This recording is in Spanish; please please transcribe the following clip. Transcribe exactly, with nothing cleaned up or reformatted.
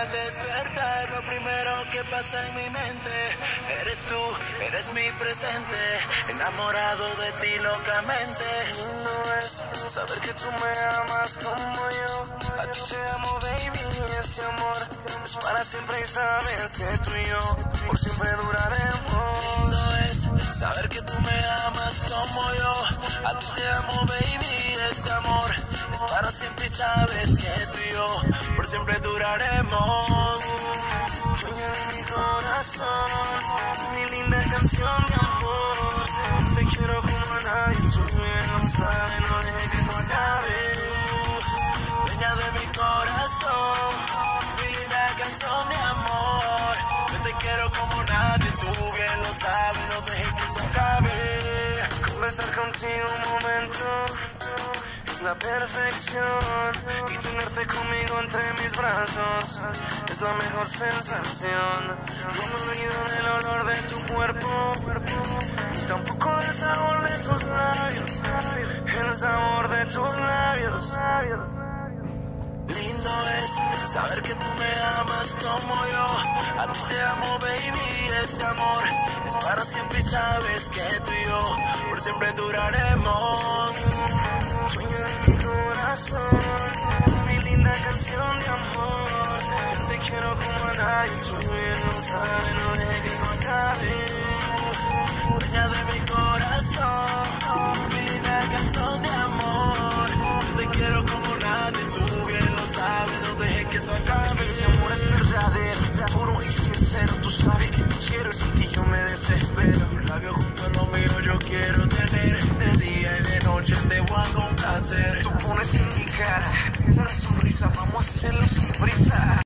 despertar, lo primero que pasa en mi mente eres tú, eres mi presente, enamorado de ti locamente. No es saber que tú me amas como yo. A ti te amo, baby, este amor es para siempre y sabes que tú y yo por siempre duraremos. No es saber que tú me amas como yo. A ti te amo, baby, este amor es para siempre y sabes que tú y yo por siempre duraremos. Dueña de mi corazón, mi linda canción de amor. Te quiero como a nadie, tú bien lo sabes, no dejes que esto acabe. Dueña de mi corazón, mi linda canción de amor. Yo te quiero como nadie, tú bien lo sabes, no dejes que esto acabe. Conversar contigo un momento es la perfección, y tenerte conmigo entre mis brazos es la mejor sensación. No me olvido del olor de tu cuerpo, ni tampoco del sabor de tus labios, el sabor de tus labios. Lindo es saber que tú me amas como yo. A ti te amo, baby, este amor es para siempre y sabes que tú y yo por siempre duraremos. Dueña de mi corazón, mi linda canción de amor. Yo te quiero como a nadie, tú bien lo sabes, no dejes que esto acabe. Dueña de mi corazón, mi linda canción de amor. Yo te quiero como nadie, tú bien lo sabes, no dejes que esto acabe. Este amor es verdadero, puro y sincero. Tú sabes que te quiero y sin ti yo me desespero. Tus labios junto a lo mío yo quiero tener. De día y de noche te voy a complacer. Tú pones en mi cara una sonrisa, vamos a hacerlo sin prisa.